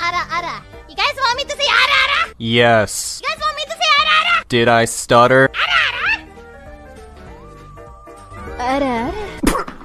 ara ara. You guys want me to say ara ara? Yes. You guys want me to say ara ara? Did I stutter? Ara ara? Ara ara?